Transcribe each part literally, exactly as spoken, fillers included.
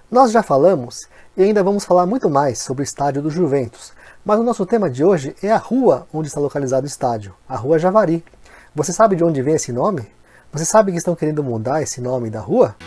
Nós já falamos e ainda vamos falar muito mais sobre o estádio do Juventus, mas o nosso tema de hoje é a rua onde está localizado o estádio, a Rua Javari. Você sabe de onde vem esse nome? Você sabe que estão querendo mudar esse nome da rua?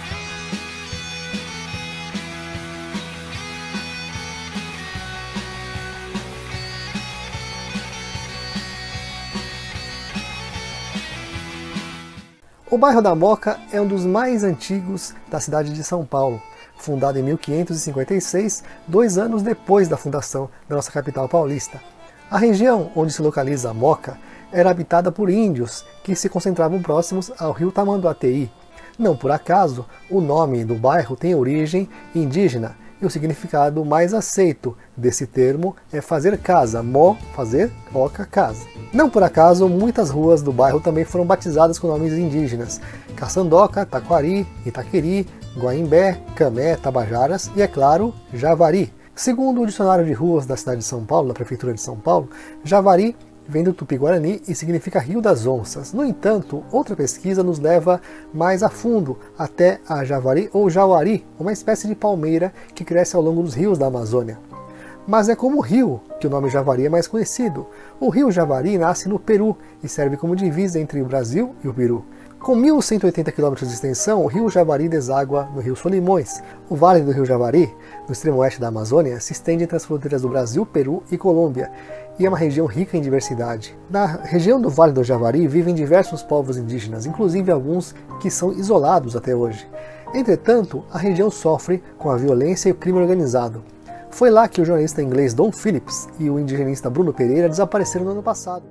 O bairro da Moca é um dos mais antigos da cidade de São Paulo, fundado em mil quinhentos e cinquenta e seis, dois anos depois da fundação da nossa capital paulista. A região onde se localiza a Moca era habitada por índios que se concentravam próximos ao rio Tamanduateí. Não por acaso, o nome do bairro tem origem indígena e o significado mais aceito desse termo é fazer casa, mo, fazer, oca, casa. Não por acaso, muitas ruas do bairro também foram batizadas com nomes indígenas: Caçandoca, Taquari, Itaqueri, Guaimbé, Camé, Tabajaras e, é claro, Javari. Segundo o dicionário de ruas da cidade de São Paulo, da prefeitura de São Paulo, Javari vem do Tupi-Guarani e significa Rio das Onças. No entanto, outra pesquisa nos leva mais a fundo, até a Javari ou Jauari, uma espécie de palmeira que cresce ao longo dos rios da Amazônia. Mas é como rio que o nome Javari é mais conhecido. O rio Javari nasce no Peru e serve como divisa entre o Brasil e o Peru. Com mil cento e oitenta quilômetros de extensão, o rio Javari deságua no rio Solimões. O vale do rio Javari, no extremo oeste da Amazônia, se estende entre as fronteiras do Brasil, Peru e Colômbia, e é uma região rica em diversidade. Na região do Vale do Javari vivem diversos povos indígenas, inclusive alguns que são isolados até hoje. Entretanto, a região sofre com a violência e o crime organizado. Foi lá que o jornalista inglês Don Phillips e o indigenista Bruno Pereira desapareceram no ano passado.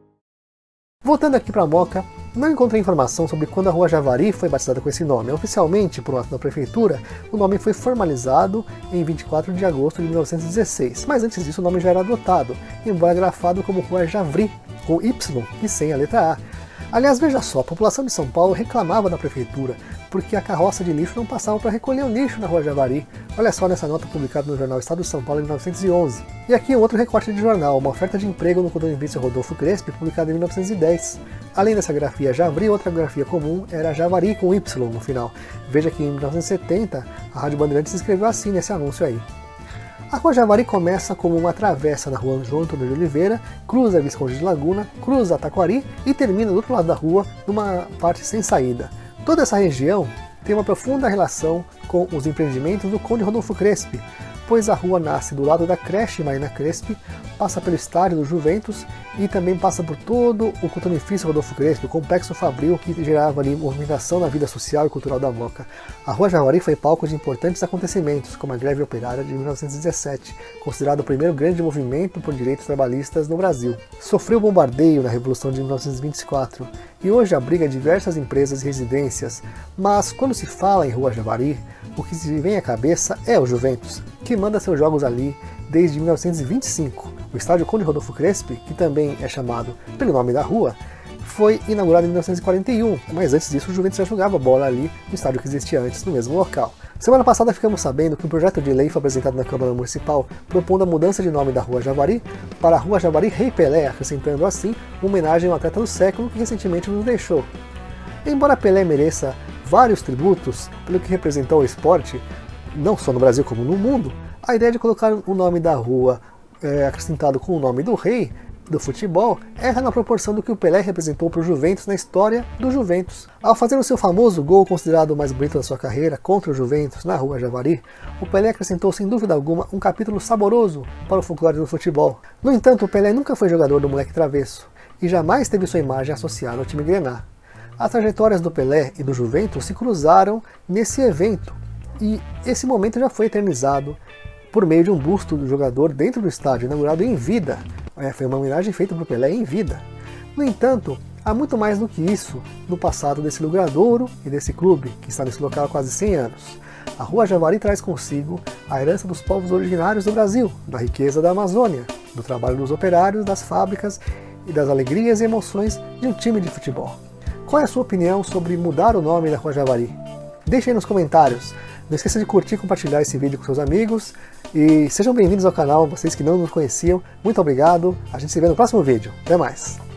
Voltando aqui para Moca, não encontrei informação sobre quando a Rua Javari foi batizada com esse nome. Oficialmente, por um ato da prefeitura, o nome foi formalizado em vinte e quatro de agosto de mil novecentos e dezesseis, mas antes disso o nome já era adotado, embora grafado como Rua Javri, com Y e sem a letra A. Aliás, veja só, a população de São Paulo reclamava da prefeitura porque a carroça de lixo não passava para recolher o lixo na Rua Javari. Olha só nessa nota publicada no jornal Estado de São Paulo em mil novecentos e onze. E aqui um outro recorte de jornal, uma oferta de emprego no condomínio Rodolfo Crespi, publicada em mil novecentos e dez. Além dessa grafia Javri, outra grafia comum era Javari com Y no final. Veja que em mil novecentos e setenta a Rádio Bandeirantes escreveu assim nesse anúncio aí. A Rua Javari começa como uma travessa na Rua João Antônio de Oliveira, cruza a Visconde de Laguna, cruza a Taquari e termina do outro lado da rua, numa parte sem saída. Toda essa região tem uma profunda relação com os empreendimentos do Conde Rodolfo Crespi, pois a rua nasce do lado da creche Marina Crespi, passa pelo estádio do Juventus e também passa por todo o cotonifício Rodolfo Crespi, o complexo fabril que gerava ali movimentação na vida social e cultural da Moca. A Rua Javari foi palco de importantes acontecimentos, como a greve operária de mil novecentos e dezessete, considerado o primeiro grande movimento por direitos trabalhistas no Brasil. Sofreu bombardeio na Revolução de mil novecentos e vinte e quatro e hoje abriga diversas empresas e residências, mas quando se fala em Rua Javari, o que se vem à cabeça é o Juventus, que manda seus jogos ali desde mil novecentos e vinte e cinco. O estádio Conde Rodolfo Crespi, que também é chamado pelo nome da rua, foi inaugurado em mil novecentos e quarenta e um, mas antes disso o Juventus já jogava bola ali no estádio que existia antes, no mesmo local. Semana passada ficamos sabendo que um projeto de lei foi apresentado na Câmara Municipal propondo a mudança de nome da Rua Javari para a Rua Javari Rei Pelé, acrescentando assim uma homenagem ao atleta do século que recentemente nos deixou. Embora Pelé mereça vários tributos pelo que representou o esporte, não só no Brasil como no mundo, a ideia de colocar o nome da rua é, acrescentado com o nome do rei do futebol erra na proporção do que o Pelé representou para o Juventus na história do Juventus. Ao fazer o seu famoso gol considerado o mais bonito da sua carreira contra o Juventus na Rua Javari, o Pelé acrescentou sem dúvida alguma um capítulo saboroso para o folclore do futebol. No entanto, o Pelé nunca foi jogador do moleque travesso e jamais teve sua imagem associada ao time grená. As trajetórias do Pelé e do Juventus se cruzaram nesse evento e esse momento já foi eternizado por meio de um busto do jogador dentro do estádio, inaugurado em vida. É, foi uma homenagem feita para o Pelé em vida. No entanto, há muito mais do que isso no passado desse lugadouro e desse clube, que está nesse local há quase cem anos. A Rua Javari traz consigo a herança dos povos originários do Brasil, da riqueza da Amazônia, do trabalho dos operários, das fábricas e das alegrias e emoções de um time de futebol. Qual é a sua opinião sobre mudar o nome da Rua Javari? Deixe aí nos comentários. Não esqueça de curtir e compartilhar esse vídeo com seus amigos. E sejam bem-vindos ao canal, vocês que não nos conheciam. Muito obrigado. A gente se vê no próximo vídeo. Até mais.